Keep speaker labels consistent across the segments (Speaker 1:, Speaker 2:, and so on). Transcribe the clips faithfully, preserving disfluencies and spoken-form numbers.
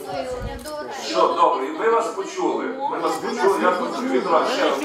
Speaker 1: Що, добре, і ми вас почули. Ми вас почули, я хочу від вас ще раз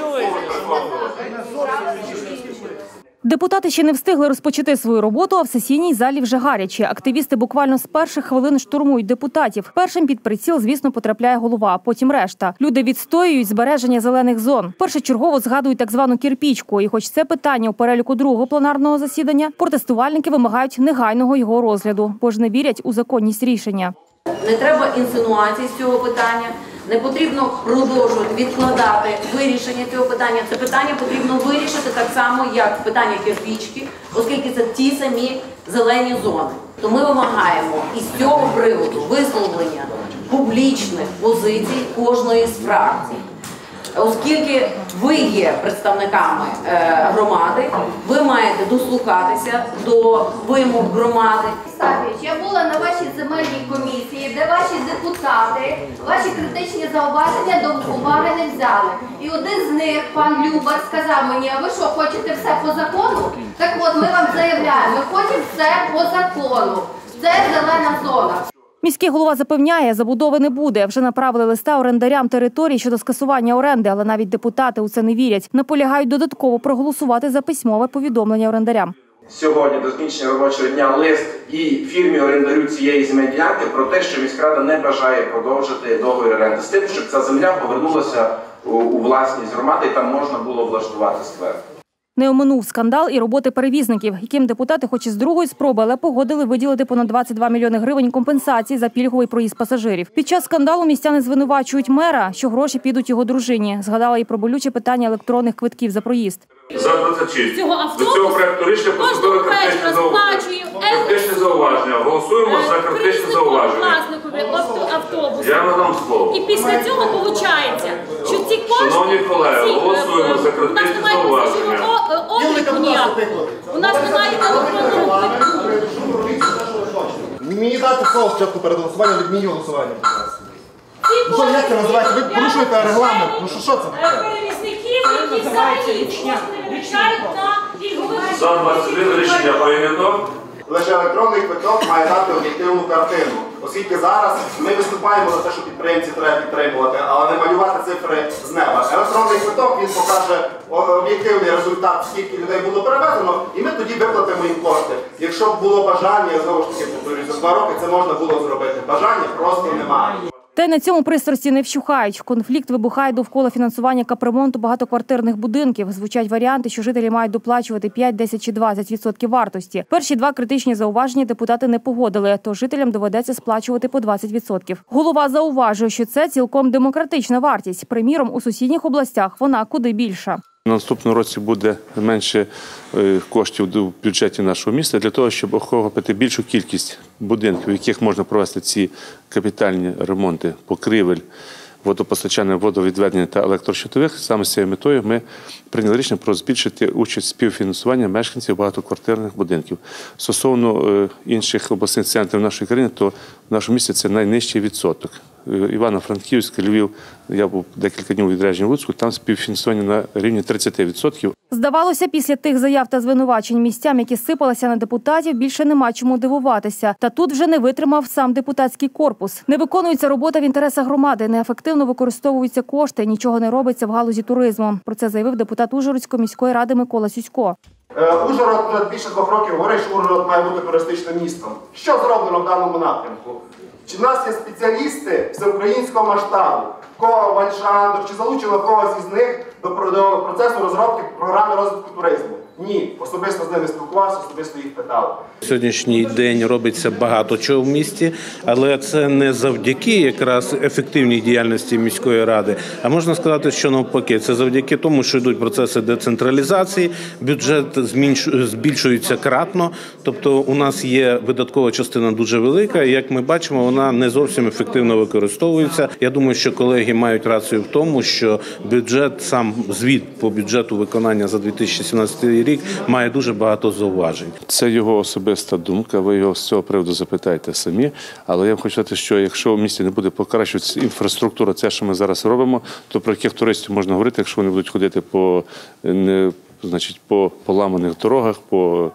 Speaker 2: Депутати ще не встигли розпочати свою роботу, а в сесійній залі вже гарячі. Активісти буквально з перших хвилин штурмують депутатів. Першим під приціл, звісно, потрапляє голова, а потім решта. Люди відстоюють збереження зелених зон. Першочергово згадують так звану кірпічку. І хоч це питання у переліку другого пленарного засідання, протестувальники вимагають негайного його розгляду, бо ж не вірять у законність рішення.
Speaker 3: Не треба інсинуацій з цього питання. Не потрібно продовжувати відкладати вирішення цього питання. Це питання потрібно вирішити так само, як питання кирпічки, оскільки це ті самі зелені зони. То ми вимагаємо із цього приводу висловлення публічних позицій кожної з фракцій. Оскільки ви є представниками громади, ви маєте дослухатися до вимог громади.
Speaker 4: Я була на вашій земельній комісії, де ваші депутати, ваші критичні зауваження до уваги не взяли. І один з них, пан Любар, сказав мені: а ви що, хочете все по закону? Так от, ми вам заявляємо, ми хочемо все по закону. Це зелена зона.
Speaker 2: Міський голова запевняє, забудови не буде. Вже направили листа орендарям територій щодо скасування оренди, але навіть депутати у це не вірять. Наполягають додатково проголосувати за письмове повідомлення орендарям.
Speaker 5: Сьогодні до закінчення робочого дня лист і фірмі орендарю цієї земельної ділянки про те, що міськрада не бажає продовжити договір оренди з тим, щоб ця земля повернулася у власність громади і там можна було влаштувати сквер.
Speaker 2: Не оминув скандал і роботи перевізників, яким депутати хоч і з другої спроби, але погодили виділити понад двадцять два мільйони гривень компенсації за пільговий проїзд пасажирів. Під час скандалу містяни звинувачують мера, що гроші підуть його дружині. Згадала і про болюче питання електронних квитків за проїзд.
Speaker 1: За двадцять шість. До цього проєкту рішення поступили критичні зауваження. Критичні зауваження. Голосуємо за критичні зауваження. Я надам слово.
Speaker 6: І після цього виходить, що ці кошти...
Speaker 1: Шановні колеги, голосуємо за критичні зауваження.
Speaker 6: Обліку ніякого. У нас немає електронного квитку.
Speaker 7: Мені дати слово спочатку перед голосуванням, відміню голосування. Ну що, як це називається? Ви порушуєте регламент. Ну що, що це таке?
Speaker 6: Перевізників, які взагалі не вивчають на пільгових...
Speaker 1: За двадцять один рішення прийнято.
Speaker 7: Лише електронний квиток має дати об'єктивну картину. Оскільки зараз ми виступаємо за те, що підприємці треба підтримувати, але не малювати цифри з неба. Електронний квиток, він покаже об'єктивний результат, скільки людей було перевезено, і ми тоді виплатимо їм кошти. Якщо б було бажання, я знову ж таки повторюю, за два роки це можна було зробити. Бажання просто немає.
Speaker 2: Та й на цьому пристрасті не вщухають. Конфлікт вибухає довкола фінансування капремонту багатоквартирних будинків. Звучать варіанти, що жителі мають доплачувати п'ять, десять чи двадцять відсотків вартості. Перші два критичні зауваження депутати не погодили, то жителям доведеться сплачувати по двадцять відсотків. Голова зауважує, що це цілком демократична вартість. Приміром, у сусідніх областях вона куди більша.
Speaker 8: На наступному році буде менше коштів у бюджеті нашого міста для того, щоб охопити більшу кількість будинків, в яких можна провести ці капітальні ремонти покрівель, водопостачання, водовідведення та електрощитових. Саме з цією метою ми прийняли рішення про збільшити участь співфінансування мешканців багатоквартирних будинків. Стосовно інших обласних центрів нашої країни, то в нашому місті це найнижчий відсоток. Івано-Франківськ, Львів, я був декілька днів у відрядженні в Луцьку, там співфінансування на рівні тридцять відсотків.
Speaker 2: Здавалося, після тих заяв та звинувачень місцям, які сипалися на депутатів, більше нема чому дивуватися. Та тут вже не витримав сам депутатський корпус. Не виконується робота в інтересах громади, неефективно використовуються кошти, нічого не робиться в галузі туризму. Про це заявив депутат Ужгородської міської ради Микола Сюсько.
Speaker 7: Ужгород вже більше двох років говорить, що Ужгород має бути туристичним містом. Що зроблено в даному напрямку? Чи в нас є спеціалісти всеукраїнського масштабу? Коваль, Шандор, чи залучено когось із них до процесу розробки програми розвитку туризму? Ні. Особисто з ними спілкувався, особисто їх питав.
Speaker 9: Сьогоднішній день робиться багато чого в місті, але це не завдяки якраз ефективній діяльності міської ради, а можна сказати, що навпаки, це завдяки тому, що йдуть процеси децентралізації, бюджет збільшується кратно, тобто у нас є видаткова частина дуже велика, і як ми бачимо, вона не зовсім ефективно використовується. Я думаю, що колеги мають рацію в тому, що бюджет, сам звіт по бюджету виконання за дві тисячі сімнадцятий рік має дуже багато зауважень.
Speaker 8: Це його особиста думка, ви його з цього приводу запитаєте самі. Але я вам хочу сказати, що якщо в місті не буде покращуватися інфраструктура, це, що ми зараз робимо, то про яких туристів можна говорити, якщо вони будуть ходити по, не, значить, по поламаних дорогах, по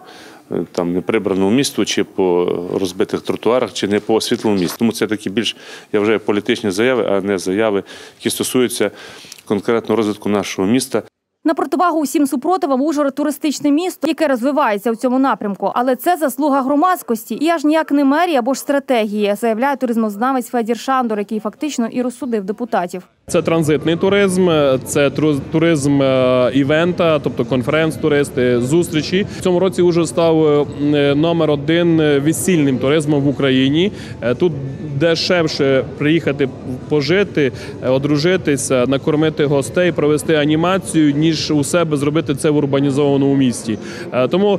Speaker 8: там неприбраному місту, чи по розбитих тротуарах, чи не по освітленому місту. Тому це такі більш, я вважаю, політичні заяви, а не заяви, які стосуються конкретно розвитку нашого міста.
Speaker 2: На противагу усім супротивам Ужгород – туристичне місто, яке розвивається у цьому напрямку. Але це заслуга громадськості і аж ніяк не мерії або ж стратегії, заявляє туризмознавець Федір Шандор, який фактично і розсудив депутатів.
Speaker 10: Це транзитний туризм, це туризм івента, тобто конференц-туристи, зустрічі. В цьому році Ужгород став номер один весільним туризмом в Україні. Тут дешевше приїхати пожити, одружитися, накормити гостей, провести анімацію, ніж у себе зробити це в урбанізованому місті. Тому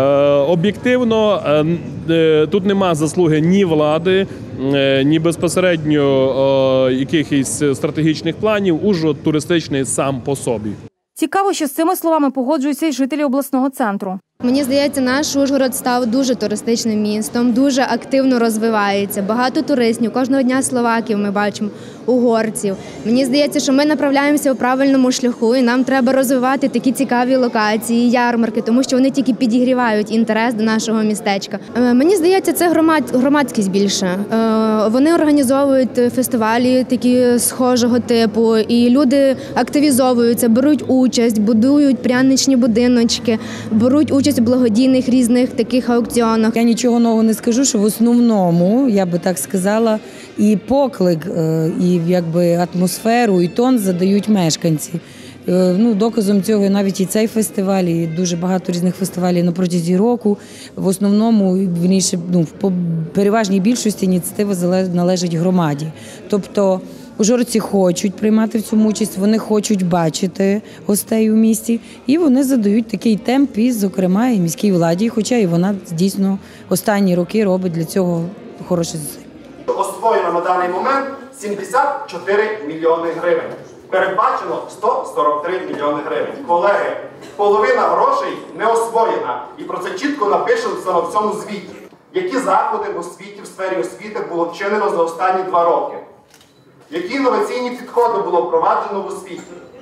Speaker 10: об'єктивно тут нема заслуги ні влади, ні безпосередньо якихось стратегічних планів. Ужгород туристичний сам по собі.
Speaker 2: Цікаво, що з цими словами погоджуються й жителі обласного центру.
Speaker 11: Мені здається, наш Ужгород став дуже туристичним містом, дуже активно розвивається. Багато туристів, кожного дня словаків ми бачимо, угорців. Мені здається, що ми направляємося у правильному шляху і нам треба розвивати такі цікаві локації, ярмарки, тому що вони тільки підігрівають інтерес до нашого містечка. Мені здається, це громад... громадськість більше. Вони організовують фестивалі такі схожого типу, і люди активізовуються, беруть участь, будують пряничні будиночки, беруть участь у благодійних різних таких аукціонах.
Speaker 12: Я нічого нового не скажу, що в основному, я би так сказала, і поклик, і якби атмосферу, і тон задають мешканці. Ну, доказом цього навіть і цей фестиваль, і дуже багато різних фестивалів на протязі року. В основному, вірніше, ну, в переважній більшості ініціатива належить громаді. Тобто ужгородці хочуть приймати в цьому участь, вони хочуть бачити гостей у місті, і вони задають такий темп, і, зокрема, і міській владі, хоча і вона дійсно останні роки робить для цього хороші зусилля.
Speaker 7: Освоєно на даний момент сімдесят чотири мільйони гривень. Передбачено сто сорок три мільйони гривень. Колеги, половина грошей не освоєна. І про це чітко напишемо на всьому звіті. Які заходи в освіті, в сфері освіти було вчинено за останні два роки? Які інноваційні підходи було впроваджено в освіті?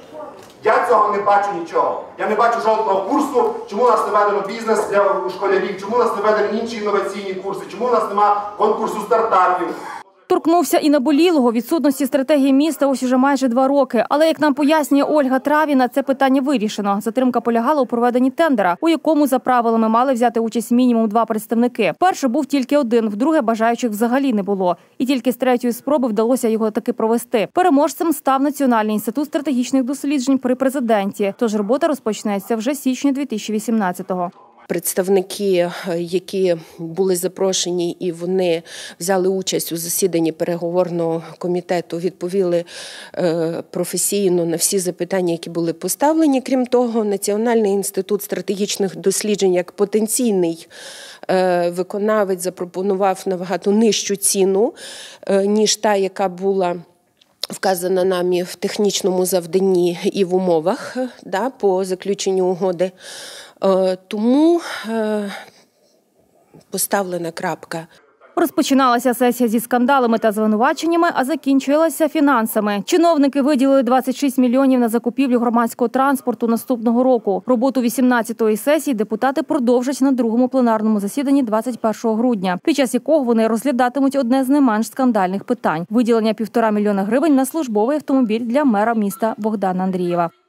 Speaker 7: Я цього не бачу нічого. Я не бачу жодного курсу, чому у нас не ведено бізнес для школярів, чому у нас не ведені інші інноваційні курси, чому у нас немає конкурсу стартапів.
Speaker 2: Торкнувся і наболілого відсутності стратегії міста ось уже майже два роки. Але, як нам пояснює Ольга Травіна, це питання вирішено. Затримка полягала у проведенні тендера, у якому за правилами мали взяти участь мінімум два представники. Перший був тільки один, вдруге бажаючих взагалі не було. І тільки з третьої спроби вдалося його таки провести. Переможцем став Національний інститут стратегічних досліджень при президенті. Тож робота розпочнеться вже з січня дві тисячі вісімнадцятого.
Speaker 13: Представники, які були запрошені і вони взяли участь у засіданні переговорного комітету, відповіли професійно на всі запитання, які були поставлені. Крім того, Національний інститут стратегічних досліджень як потенційний виконавець запропонував набагато нижчу ціну, ніж та, яка була вказана нами в технічному завданні і в умовах, да, по заключенню угоди. Тому поставлена крапка.
Speaker 2: Розпочиналася сесія зі скандалами та звинуваченнями, а закінчилася фінансами. Чиновники виділили двадцять шість мільйонів на закупівлю громадського транспорту наступного року. Роботу вісімнадцятої сесії депутати продовжать на другому пленарному засіданні двадцять першого грудня, під час якого вони розглядатимуть одне з не менш скандальних питань – виділення півтора мільйона гривень на службовий автомобіль для мера міста Богдана Андрієва.